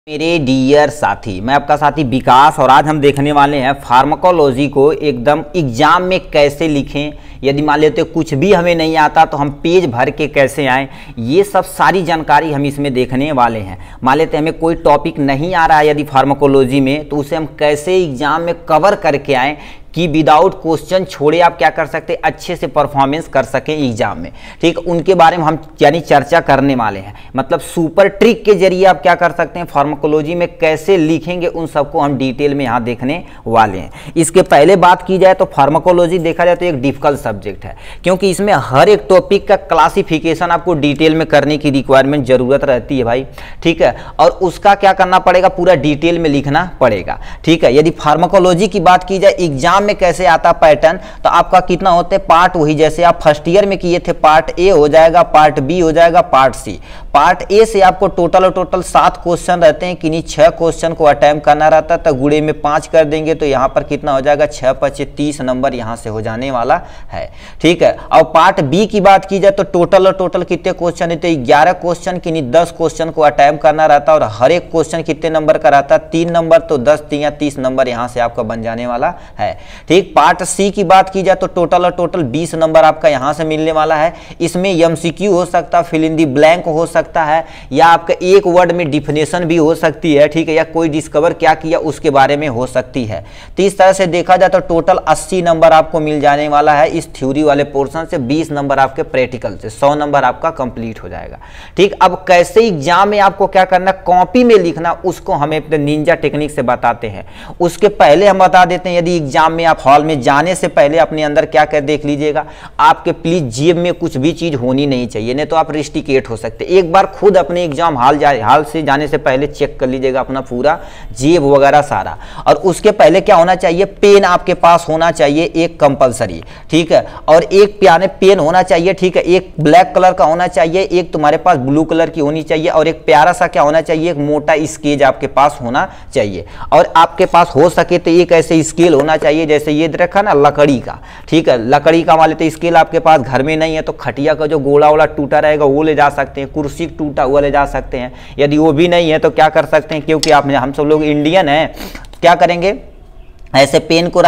मेरे डियर साथी, मैं आपका साथी विकास और आज हम देखने वाले हैं फार्माकोलॉजी को एकदम एग्जाम में कैसे लिखें। यदि मान लेते कुछ भी हमें नहीं आता तो हम पेज भर के कैसे आएँ, ये सब सारी जानकारी हम इसमें देखने वाले हैं। मान लेते हमें कोई टॉपिक नहीं आ रहा है यदि फार्माकोलॉजी में, तो उसे हम कैसे एग्जाम में कवर करके आएँ कि विदाउट क्वेश्चन छोड़े आप क्या कर सकते हैं, अच्छे से परफॉर्मेंस कर सकें एग्जाम में। ठीक, उनके बारे में हम यानी चर्चा करने वाले हैं। मतलब सुपर ट्रिक के जरिए आप क्या कर सकते हैं, फार्माकोलॉजी में कैसे लिखेंगे, उन सबको हम डिटेल में यहाँ देखने वाले हैं। इसके पहले बात की जाए तो फार्माकोलॉजी देखा जाए तो एक डिफिकल्ट सब्जेक्ट है, क्योंकि इसमें हर एक टॉपिक का क्लासिफिकेशन आपको डिटेल में करने की रिक्वायरमेंट जरूरत रहती है भाई। ठीक है, और उसका क्या करना पड़ेगा, पूरा डिटेल में लिखना पड़ेगा। ठीक है, यदि फार्माकोलॉजी की बात की जाए एग्जाम में कैसे आता पैटर्न, तो आपका कितना होते हैं पार्ट, वही जैसे आप फर्स्ट ईयर में किए थे, पार्ट ए हो जाएगा, पार्ट बी हो जाएगा, पार्ट सी। पार्ट ए से आपको टोटल 7 क्वेश्चन रहते हैं, किन्हीं 6 क्वेश्चन को अटेम्प्ट करना रहता है, तो गुणे में 5 कर देंगे तो यहाँ पर कितना हो जाएगा 6 × 5 = 30 नंबर यहाँ से हो जाने वाला है। ठीक है, और पार्ट बी की बात की जाए तो टोटल कितने क्वेश्चन रहते हैं, 11 क्वेश्चन, किन्हीं 10 क्वेश्चन को अटेम्प्ट करना रहता है, और हर एक क्वेश्चन कितने नंबर का रहता है, 3 नंबर, तो 10 × 3 = 30 नंबर यहाँ से आपका बन जाने वाला है। ठीक, पार्ट सी की बात की जाए तो टोटल 20 नंबर आपका यहां से मिलने वाला है। इसमें एमसीक्यू हो सकता है, फिल इन दी ब्लैंक हो सकता है, या आपका एक वर्ड में डिफिनेशन भी हो सकती है। ठीक है, या कोई डिस्कवर क्या किया उसके बारे में हो सकती है। तो इस तरह से देखा जाए तो टोटल 80 नंबर आपको मिल जाने वाला है इस थ्योरी वाले पोर्शन से, 20 नंबर आपके प्रैक्टिकल से, 100 नंबर आपका कंप्लीट हो जाएगा। ठीक, अब कैसे एग्जाम में आपको क्या करना, कॉपी में लिखना, उसको हमें अपने निंजा टेक्निक से बताते हैं। उसके पहले हम बता देते हैं, यदि एग्जाम में आप हॉल में जाने से पहले अपने अंदर क्या कर देख लीजिएगा, आपके प्लीज जेब में कुछ भी चीज होनी नहीं चाहिए, नहीं तो आप रिस्टिकेट हो सकते। एक बार खुद अपने एग्जाम हाल से जाने से पहले चेक कर लीजिएगा अपना पूरा जेब वगैरह सारा। और उसके पहले क्या होना चाहिए, पेन आपके पास होना चाहिए एक कंपलसरी। ठीक है, और एक प्याने पेन होना चाहिए। ठीक है, एक ब्लैक कलर का होना चाहिए, एक तुम्हारे पास ब्लू कलर की होनी चाहिए, और एक प्यारा सा क्या होना चाहिए, एक मोटा स्केच आपके पास होना चाहिए। और आपके पास हो सके तो एक ऐसे स्केल होना चाहिए जैसे ये रखा ना लकड़ी का। ठीक है, लकड़ी का मान लेते स्केल आपके पास घर में नहीं है तो खटिया का जो गोला वाला टूटा रहेगा वो ले जा सकते हैं, कुर्सी टूटा हुआ ले जा सकते हैं। यदि वो भी नहीं है तो क्या कर सकते हैं, क्योंकि हम सब लोग इंडियन हैं, क्या करेंगे, ऐसे पेन को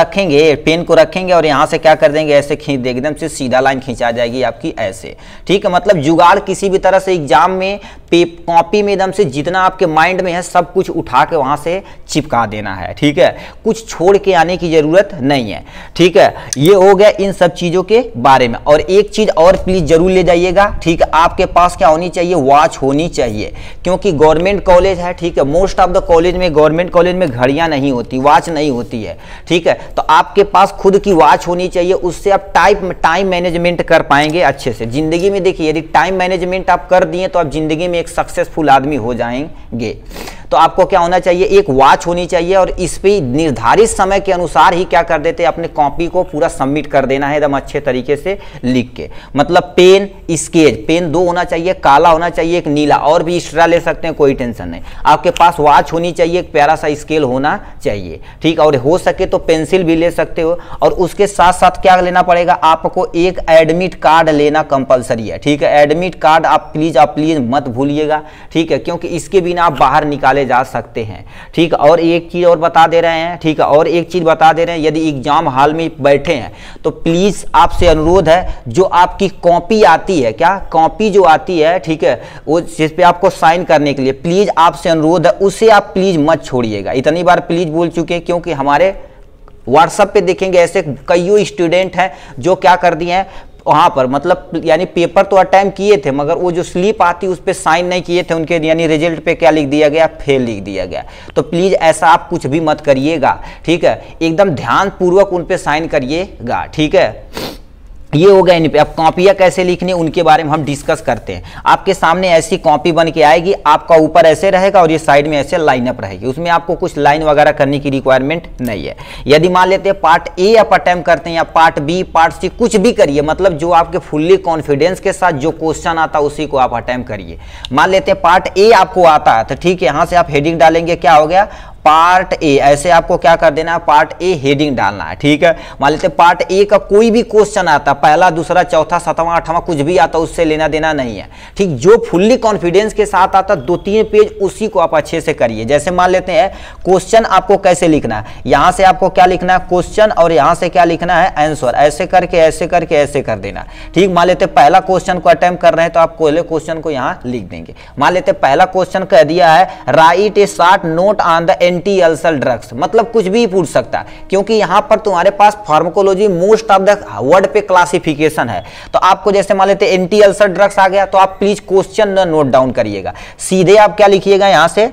रखेंगे और यहाँ से क्या कर देंगे, ऐसे खींच देंगे, एकदम से सीधा लाइन खींचा जाएगी आपकी ऐसे। ठीक है, मतलब जुगाड़ किसी भी तरह से एग्जाम में कॉपी में एकदम से जितना आपके माइंड में है सब कुछ उठा के वहाँ से चिपका देना है। ठीक है, कुछ छोड़ के आने की जरूरत नहीं है। ठीक है, ये हो गया इन सब चीज़ों के बारे में। और एक चीज़ और प्लीज जरूर ले जाइएगा। ठीक है, आपके पास क्या होनी चाहिए, वॉच होनी चाहिए, क्योंकि गवर्नमेंट कॉलेज है। ठीक है, मोस्ट ऑफ द कॉलेज में, गवर्नमेंट कॉलेज में घड़ियाँ नहीं होती, वॉच नहीं होती है। ठीक है, तो आपके पास खुद की वॉच होनी चाहिए, उससे आप टाइम मैनेजमेंट कर पाएंगे अच्छे से जिंदगी में। देखिए, यदि टाइम मैनेजमेंट आप कर दिए तो आप जिंदगी में एक सक्सेसफुल आदमी हो जाएंगे। तो आपको क्या होना चाहिए, एक वॉच होनी चाहिए, और इस पे निर्धारित समय के अनुसार ही क्या कर देते हैं, अपने कॉपी को पूरा सबमिट कर देना है एकदम अच्छे तरीके से लिख के। मतलब पेन स्केच, पेन 2 होना चाहिए, काला होना चाहिए, एक नीला, और भी एक्स्ट्रा ले सकते हैं, कोई टेंशन नहीं। आपके पास वॉच होनी चाहिए, एक प्यारा सा स्केल होना चाहिए। ठीक, और हो सके तो पेंसिल भी ले सकते हो। और उसके साथ साथ क्या लेना पड़ेगा, आपको एक एडमिट कार्ड लेना कंपलसरी है। ठीक है, एडमिट कार्ड आप प्लीज मत भूलिएगा। ठीक है, क्योंकि इसके बिना आप बाहर निकाले जा सकते हैं। ठीक, और एक चीज और बता दे रहे हैं। ठीक है, और एक चीज बता दे रहे हैं, यदि एग्जाम हॉल में बैठे हैं तो प्लीज आपसे अनुरोध है, जो आपकी कॉपी आती है, क्या कॉपी जो आती है, ठीक है, वो जिस पे आपको साइन करने के लिए, प्लीज आपसे अनुरोध है उसे आप प्लीज मत छोड़िएगा। इतनी बार प्लीज बोल चुके हैं, क्योंकि हमारे व्हाट्सएप पे देखेंगे ऐसे कई स्टूडेंट हैं जो क्या कर दिए हैं वहाँ पर, मतलब यानी पेपर तो अटेम्प्ट किए थे मगर वो जो स्लिप आती उस पर साइन नहीं किए थे उनके, यानी रिजल्ट पे क्या लिख दिया गया, फेल लिख दिया गया। तो प्लीज़ ऐसा आप कुछ भी मत करिएगा। ठीक है, एकदम ध्यानपूर्वक उन पे साइन करिएगा। ठीक है, ये हो गया इन पे। अब कॉपियाँ कैसे लिखनी उनके बारे में हम डिस्कस करते हैं। आपके सामने ऐसी कॉपी बन के आएगी, आपका ऊपर ऐसे रहेगा और ये साइड में ऐसे लाइनअप रहेगी, उसमें आपको कुछ लाइन वगैरह करने की रिक्वायरमेंट नहीं है। यदि मान लेते हैं पार्ट ए आप अटेम्प्ट करते हैं, या पार्ट बी, पार्ट सी, कुछ भी करिए, मतलब जो आपके फुल्ली कॉन्फिडेंस के साथ जो क्वेश्चन आता है उसी को आप अटेम्प्ट करिए। मान लेते हैं पार्ट ए आपको आता है, तो ठीक है, यहाँ से आप हेडिंग डालेंगे, क्या हो गया, पार्ट ए, ऐसे आपको क्या कर देना है, पार्ट ए हेडिंग डालना है। ठीक है, मान लेते पार्ट ए का कोई भी क्वेश्चन आता, पहला दूसरा चौथा सातवां आठवां कुछ भी आता, उससे लेना देना नहीं है। ठीक, जो फुल्ली कॉन्फिडेंस के साथ आता 2-3 पेज उसी को आप अच्छे से करिए। जैसे मान लेते हैं क्वेश्चन आपको कैसे लिखना है, यहां से आपको क्या लिखना है क्वेश्चन, और यहां से क्या लिखना है आंसर, ऐसे करके ऐसे करके ऐसे कर देना। ठीक, मान लेते पहला क्वेश्चन को अटेम्प्ट कर रहे हैं तो आप पहले क्वेश्चन को यहां लिख देंगे। मान लेते पहला क्वेश्चन कह दिया है write a short note on the anti ulcer drugs, मतलब कुछ भी पूछ सकता है, क्योंकि यहां पर तुम्हारे पास pharmacology most of the word पे क्लासिफिकेशन है। तो आपको जैसे मान लेते एंटी अल्सर ड्रग्स आ गया तो आप प्लीज क्वेश्चन नोट डाउन करिएगा। सीधे आप क्या लिखिएगा, यहां से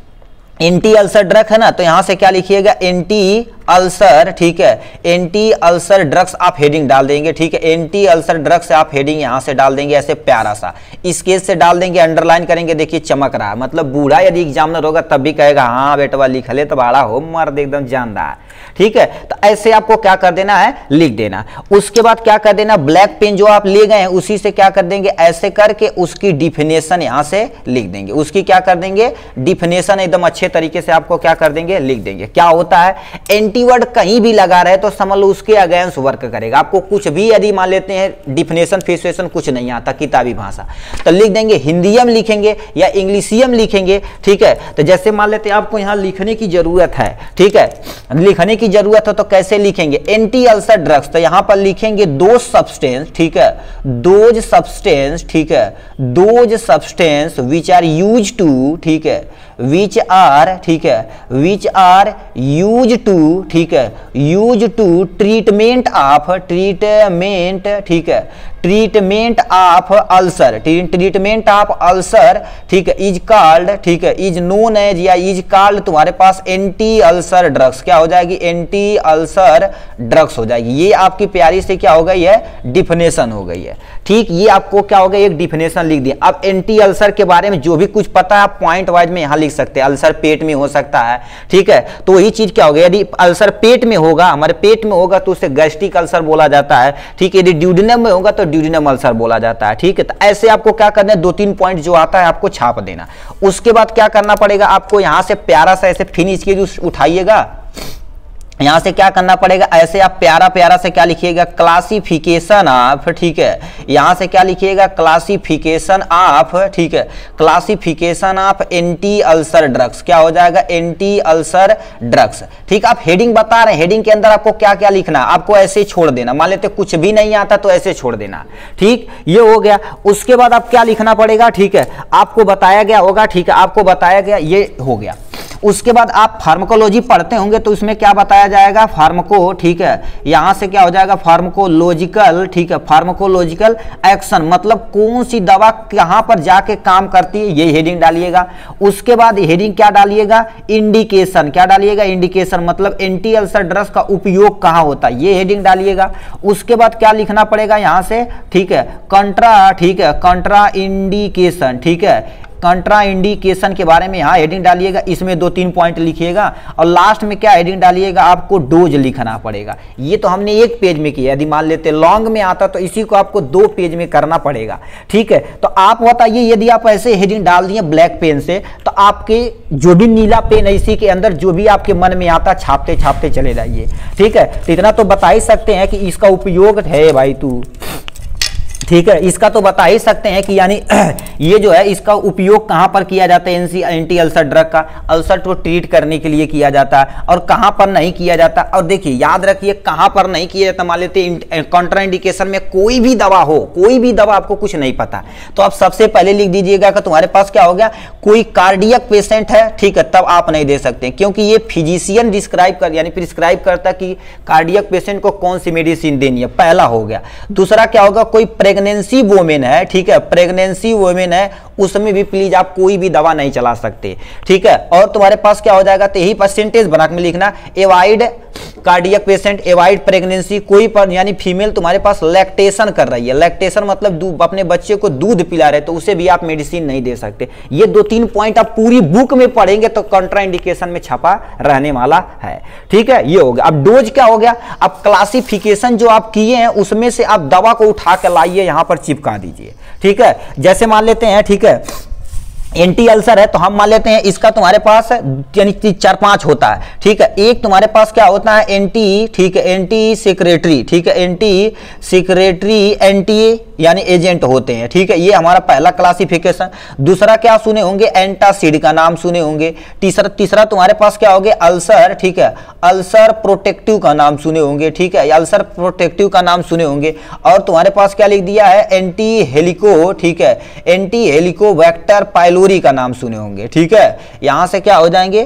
एंटी अल्सर ड्रग है ना, तो यहां से क्या लिखिएगा एंटी अल्सर। ठीक है, एंटी अल्सर ड्रग्स आप हेडिंग डाल देंगे। ठीक है, एंटी अल्सर ड्रग्स से आप हेडिंग यहां से डाल देंगे, ऐसे प्यारा सा इस केस से डाल देंगे, अंडरलाइन करेंगे, देखिए चमक रहा है, मतलब बूढ़ा यदि एग्जामिनर होगा तब भी कहेगा हाँ बेटवा लिख ले, तो बड़ा हो मर्द एकदम जानदार। ठीक है, तो ऐसे आपको क्या कर देना है, लिख देना। उसके बाद क्या कर देना, ब्लैक पेन जो आप ले गए हैं उसी से क्या कर देंगे, ऐसे करके उसकी डिफिनेशन यहां से लिख देंगे, उसकी क्या कर देंगे डिफिनेशन एकदम अच्छे तरीके से आपको क्या कर देंगे, लिख देंगे। क्या होता है एंटी वर्ड कहीं भी लगा रहे तो समझ लो उसके अगेंस्ट वर्क करेगा। आपको कुछ भी यदि मान लेते हैं डिफिनेशन फिक्सेशन कुछ नहीं आता किताबी भाषा, तो लिख देंगे हिंदीयम लिखेंगे या इंग्लिशियम लिखेंगे। ठीक है, तो जैसे मान लेते हैं आपको यहां लिखने की जरूरत है। ठीक है, लिखने की जरूरत है तो कैसे लिखेंगे, एंटी अल्सर ड्रग्स, तो यहां पर लिखेंगे दोज सब्सटेंस। ठीक है, दोज सब्सटेंस। ठीक है, those substance which are use to, ठीक है, विच आर, ठीक है, विच आर यूज टू, ठीक है, use to treatment of, treatment, ठीक है, treatment of ulcer, treatment of ulcer. ठीक है, इज कॉल्ड, ठीक है, इज नोन एज या इज कॉल्ड तुम्हारे पास एंटी अल्सर ड्रग्स। क्या हो जाएगी, एंटी अल्सर ड्रग्स हो जाएगी। ये आपकी प्यारी से क्या हो गई है, डिफिनेशन हो गई है। ठीक, ये आपको क्या हो गया, एक डिफिनेशन लिख दिया। अब एंटी अल्सर के बारे में जो भी कुछ पता है आप पॉइंट वाइज में यहां लिख सकते हैं। अल्सर पेट में हो सकता है। ठीक है, तो वही चीज क्या हो गया, यदि अल्सर पेट में होगा, हमारे पेट में होगा तो उसे गैस्ट्रिक अल्सर बोला जाता है। ठीक है, यदि ड्यूडेनम में होगा तो ड्यूडेनम अल्सर बोला जाता है। ठीक है, तो ऐसे आपको क्या करना है, 2-3 पॉइंट जो आता है आपको छाप देना। उसके बाद क्या करना पड़ेगा आपको, यहां से प्यारा सा ऐसे फिनिश के उठाइएगा, यहां से क्या करना पड़ेगा, ऐसे आप प्यारा प्यारा से क्या लिखिएगा, क्लासिफिकेशन ऑफ। ठीक है, यहां से क्या लिखिएगा, क्लासिफिकेशन ऑफ। ठीक है, classification of anti ulcer drugs, क्या हो जाएगा, एंटी अल्सर ड्रग्स। ठीक, आप हेडिंग बता रहे हैं, हेडिंग के अंदर आपको क्या क्या लिखना, आपको ऐसे छोड़ देना। मान लेते कुछ भी नहीं आता तो ऐसे छोड़ देना। ठीक, ये हो गया। उसके बाद आप क्या लिखना पड़ेगा, ठीक है, आपको बताया गया होगा। ठीक है, आपको बताया गया, ये हो गया। उसके बाद आप फार्माकोलॉजी पढ़ते होंगे तो उसमें क्या बताया जाएगा, फार्माको। ठीक है, यहां से क्या हो जाएगा, फार्माकोलॉजिकल। ठीक है, फार्माकोलॉजिकल एक्शन, मतलब कौन सी दवा कहां पर जाके काम करती है, ये हेडिंग डालिएगा। उसके बाद हेडिंग क्या डालिएगा, इंडिकेशन। क्या डालिएगा, इंडिकेशन, मतलब एंटी अल्सर ड्रग्स का उपयोग कहां होता है, ये हेडिंग डालिएगा। उसके बाद क्या लिखना पड़ेगा यहां से, ठीक है, कंट्रा। ठीक है, कंट्रा इंडिकेशन। ठीक है, कंट्रा इंडिकेशन के बारे में यहाँ हेडिंग डालिएगा, इसमें 2-3 पॉइंट लिखिएगा। और लास्ट में क्या हेडिंग डालिएगा, आपको डोज लिखना पड़ेगा। ये तो हमने 1 पेज में किया, यदि मान लेते लॉन्ग में आता तो इसी को आपको 2 पेज में करना पड़ेगा। ठीक है, तो आप बताइए यदि आप ऐसे हेडिंग डाल दिए ब्लैक पेन से, तो आपके जो भी नीला पेन है इसी के अंदर जो भी आपके मन में आता छापते छापते चले जाइए। ठीक है, तो इतना तो बता ही सकते हैं कि इसका उपयोग है भाई तू। ठीक है, इसका तो बता ही सकते हैं कि यानी ये जो है इसका उपयोग कहां पर किया जाता है, एंटी अल्सर ड्रग का अल्सर को ट्रीट करने के लिए किया जाता है और कहां पर नहीं किया जाता। और देखिए याद रखिए कहां पर नहीं किया जाता, मान लेते कॉन्ट्राइंडिकेशन में कोई भी दवा हो, कोई भी दवा आपको कुछ नहीं पता तो आप सबसे पहले लिख दीजिएगा कि तुम्हारे पास क्या हो गया, कोई कार्डियक पेशेंट है। ठीक है, तब आप नहीं दे सकते क्योंकि ये फिजिशियन डिस्क्राइब कर यानी प्रिस्क्राइब करता कि कार्डियक पेशेंट को कौन सी मेडिसिन देनी है, पहला हो गया। दूसरा क्या होगा, कोई प्रेगनेंसी वोमेन है। ठीक है, प्रेगनेंसी वोमेन है, उसमें भी प्लीज आप कोई भी दवा नहीं चला सकते। ठीक है, और तुम्हारे पास क्या हो जाएगा, तो यही परसेंटेज बना के लिखना, avoid cardiac patient, avoid pregnancy, कोई पर यानी फीमेल तुम्हारे पास लैक्टेशन कर रही है, लैक्टेशन मतलब अपने बच्चे को दूध पिला रहे तो उसे भी आप मेडिसिन नहीं दे सकते। ये 2-3 पॉइंट आप पूरी बुक में पढ़ेंगे तो कॉन्ट्राइंडिकेशन में छपा रहने वाला है। ठीक है, ये हो गया। अब डोज क्या हो गया, अब क्लासिफिकेशन जो आप किए हैं उसमें से आप दवा को उठा के लाइए, यहां पर चिपका दीजिए। ठीक है, जैसे मान लेते हैं, ठीक है, एंटी अल्सर है तो हम मान लेते हैं इसका तुम्हारे पास यानी 4-5 होता है, ठीक है। एक तुम्हारे पास क्या होता है एंटी, ठीक है, एंटी सेक्रेटरी, ठीक है, एंटी सेक्रेटरी एंटी यानी एजेंट होते हैं, ठीक है। ये हमारा पहला क्लासिफिकेशन। दूसरा क्या सुने होंगे, एंटासिड का नाम सुने होंगे। तीसरा तुम्हारे पास क्या होगा, अल्सर, ठीक है, अल्सर प्रोटेक्टिव का नाम सुने होंगे, ठीक है, अल्सर प्रोटेक्टिव का नाम सुने होंगे। और तुम्हारे पास क्या लिख दिया है, एंटी हेलिको, ठीक है, एंटी हेलिकोबैक्टर पाइलोरी का नाम सुने होंगे, ठीक है। यहां से क्या हो जाएंगे,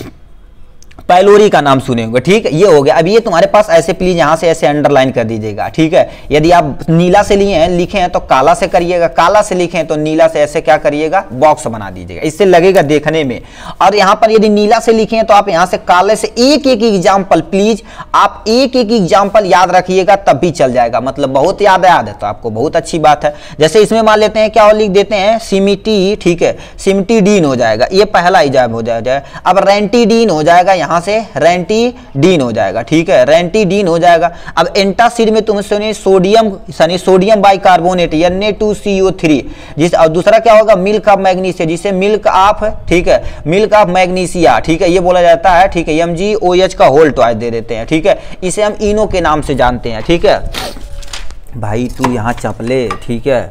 पाइलोरी का नाम सुने होंगे, ठीक है। ये हो गया। अब ये तुम्हारे पास ऐसे प्लीज यहां से ऐसे अंडरलाइन कर दीजिएगा, ठीक है। यदि आप नीला से लिए हैं लिखे हैं तो काला से करिएगा, काला से लिखे हैं तो नीला से ऐसे क्या करिएगा, बॉक्स बना दीजिएगा, इससे लगेगा देखने में। और यहां पर यदि नीला से लिखे हैं तो आप यहां से काले से एक एक एग्जाम्पल, प्लीज आप एक एक एग्जाम्पल याद रखिएगा, तब भी चल जाएगा। मतलब बहुत याद है तो आपको बहुत अच्छी बात है। जैसे इसमें मान लेते हैं क्या लिख देते हैं, सिमिटी, ठीक है, सिमिटीडीन हो जाएगा, ये पहला इजाब हो जाएगा। अब रेंटीडीन हो जाएगा, यहां से रेंटीडीन हो जाएगा, ठीक है, रेंटीडीन हो जाएगा। अब एंटासिड में तुम सुनिए सोडियम, सोडियम बाइकार्बोनेट Na2CO3, जिस और दूसरा क्या होगा, मिल्क ऑफ मैग्नीशिया, जिसे मिल्क ऑफ, ठीक है, मिल्क ऑफ मैग्नीशिया, ठीक है, ये बोला जाता है, ठीक है, MgOH का होल ट्वाइस दे देते हैं, ठीक है। इसे हम इनो के नाम से जानते हैं, ठीक है। भाई तू यहां चपले, ठीक है।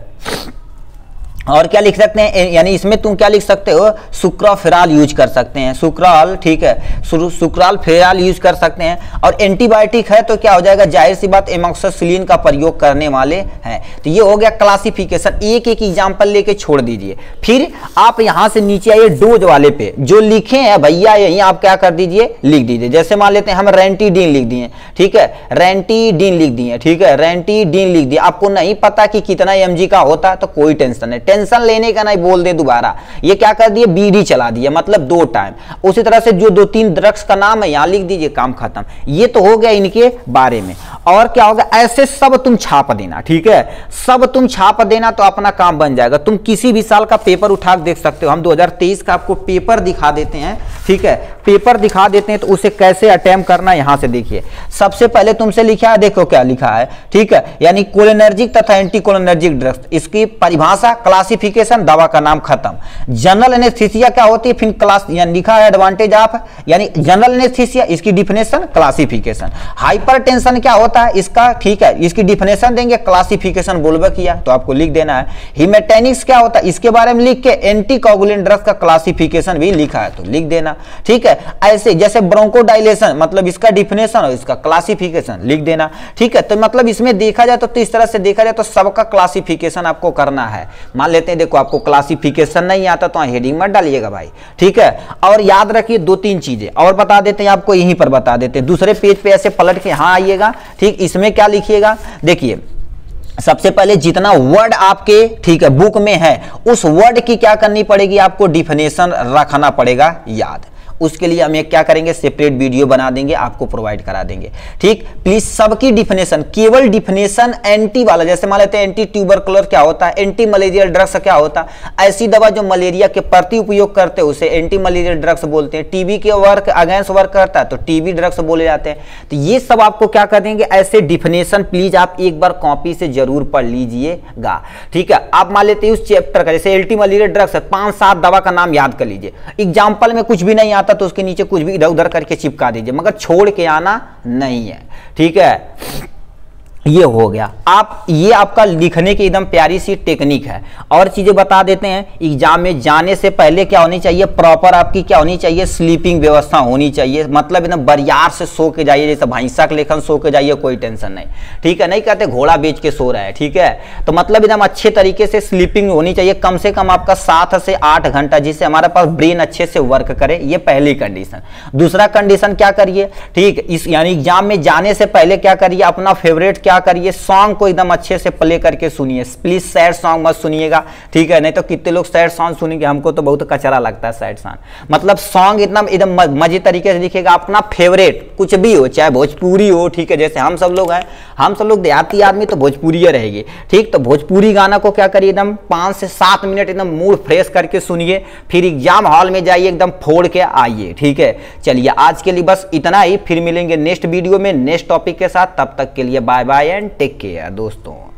और क्या लिख सकते हैं, यानी इसमें तुम क्या लिख सकते हो, सुक्राफेराल यूज कर सकते हैं, सुक्राल, ठीक है, सुक्राल फेराल यूज कर सकते हैं। और एंटीबायोटिक है तो क्या हो जाएगा, जाहिर सी बात एमॉक्सिसिलिन का प्रयोग करने वाले हैं। तो ये हो गया क्लासिफिकेशन, एक एक एग्जांपल लेके छोड़ दीजिए। फिर आप यहां से नीचे आइए डोज वाले पे, जो लिखे हैं भैया यही आप क्या कर दीजिए, लिख दीजिए। जैसे मान लेते हैं हम रेंटीडीन लिख दिए, ठीक है, रेंटीडीन लिख दिए, ठीक है, रेंटीडीन लिख दिया। आपको नहीं पता कि कितना mg का होता है तो कोई टेंशन नहीं, टेंशन लेने का नहीं, बोल दे दोबारा। ये क्या कर दिए, बीडी चला दिया, मतलब 2 टाइम। उसी तरह से जो 2-3 ड्रग्स का नाम है यहां लिख दीजिए, काम खत्म। ये तो हो गया इनके बारे में। और क्या होगा, ऐसे सब तुम छाप देना, ठीक है, सब तुम छाप देना तो अपना काम बन जाएगा। तुम किसी भी साल का पेपर उठा देख सकते हो। हम 2023 का आपको पेपर दिखा देते हैं, ठीक है, पेपर दिखा देते हैं तो उसे कैसे अटेम्प्ट करना यहां से देखिए। सबसे पहले तुमसे लिखा है, देखो क्या लिखा है, ठीक है, यानी कोलिनर्जिक तथा एंटी कोलिनर्जिक ड्रग्स, इसकी परिभाषा, क्लासिफिकेशन, दवा का नाम, खत्म। जनरल एनेस्थीसिया क्या होती है, फिर क्लास यानी लिखा है एडवांटेज ऑफ, यानी जनरल एनेस्थीसिया, इसकी डिफिनेशन, क्लासिफिकेशन। हाइपरटेंशन क्या होता है इसका, ठीक है, इसकी डिफिनेशन देंगे, क्लासिफिकेशन बोलबा किया तो आपको लिख देना है। हिमेटेनिक्स क्या होता है इसके बारे में लिख के एंटी कोगुलेंट ड्रग्स का क्लासिफिकेशन भी लिखा है तो लिख देना, ठीक है। ऐसे जैसे ब्रोंकोडाइलेशन, मतलब इसका डिफिनेशन और इसका क्लासिफिकेशन लिख देना, ठीक है। तो मतलब इसमें देखा जाए तो इस तरह से देखा जाए तो सबका क्लासिफिकेशन आपको करना है। मान लेते हैं देखो आपको क्लासिफिकेशन नहीं आता तो हेडिंग मत डालिएगा भाई, ठीक है। और याद रखिए 2-3 चीजें और बता देते हैं आपको, यहीं पर बता देते हैं। दूसरे पेज पे ऐसे पलट के यहां आइएगा, ठीक, इसमें क्या लिखिएगा, देखिए सबसे पहले जितना वर्ड आपके, ठीक है, बुक में है उस वर्ड की क्या करनी पड़ेगी, आपको डिफिनेशन रखना पड़ेगा याद। उसके लिए हम एक क्या करेंगे, सेपरेट वीडियो बना देंगे, आपको प्रोवाइड करा देंगे, ठीक। प्लीज सबकी डिफिनेशन, केवल डिफिनेशन एंटी वाला, जैसे मान लेते हैं एंटी ट्यूबरकुलर क्या होता है, एंटी मलेरियल ड्रग्स क्या होता है, ऐसी दवा जो मलेरिया के प्रति उपयोग करते हैं उसे एंटी मलेरियल ड्रग्स बोलते हैं। टीबी के वर्क अगेंस्ट वर्क करता है तो टीबी ड्रग्स बोले जाते हैं। तो ये सब आपको क्या कर देंगे, ऐसे डिफिनेशन प्लीज आप एक बार कॉपी से जरूर पढ़ लीजिएगा, ठीक है। आप मान लेते हैं उस चैप्टर का, जैसे एंटी मलेरियल ड्रग्स है, 5-7 दवा का नाम याद कर लीजिए। एग्जाम्पल में कुछ भी नहीं आता तो उसके नीचे कुछ भी इधर उधर करके चिपका दीजिए, मगर छोड़ के आना नहीं है, ठीक है। ये हो गया। आप ये आपका लिखने की एकदम प्यारी सी टेक्निक है। और चीजें बता देते हैं, एग्जाम में जाने से पहले क्या होनी चाहिए, प्रॉपर आपकी क्या होनी चाहिए, स्लीपिंग व्यवस्था होनी चाहिए। मतलब एकदम बरियार से सो के जाइए, जैसे भैंसा के लेखन सो के जाइए, कोई टेंशन नहीं, ठीक है। नहीं कहते घोड़ा बेच के सो रहा है, ठीक है। तो मतलब एकदम अच्छे तरीके से स्लीपिंग होनी चाहिए, कम से कम आपका 7 से 8 घंटा, जिससे हमारे पास ब्रेन अच्छे से वर्क करे। ये पहली कंडीशन। दूसरा कंडीशन क्या करिए, ठीक, इस यानी एग्जाम में जाने से पहले क्या करिए, अपना फेवरेट क्या करिए, सॉन्ग को एकदम अच्छे से प्ले करके सुनिए। प्लीज सैड सॉन्ग मत सुनिएगा, ठीक है। नहीं तो कितने लोग सैड सॉन्ग सुनेंगे, हमको तो बहुत कचरा लगता है सैड सॉन्ग। मतलब सॉन्ग एकदम मजे तरीके से लिखिएगा, अपना फेवरेट कुछ भी हो, चाहे भोजपुरी हो, ठीक है। जैसे हम सब लोग हैं, हम सब लोग देहाती आदमी तो भोजपुरी रहेगी, ठीक। तो भोजपुरी गाना को क्या करिए, एकदम 5 से 7 मिनट एकदम मूड फ्रेश करके सुनिए, फिर एग्जाम हॉल में जाइए, एकदम फोड़ के आइए, ठीक है। चलिए आज के लिए बस इतना ही, फिर मिलेंगे नेक्स्ट वीडियो में नेक्स्ट टॉपिक के साथ। तब तक के लिए bye bye and take care दोस्तों।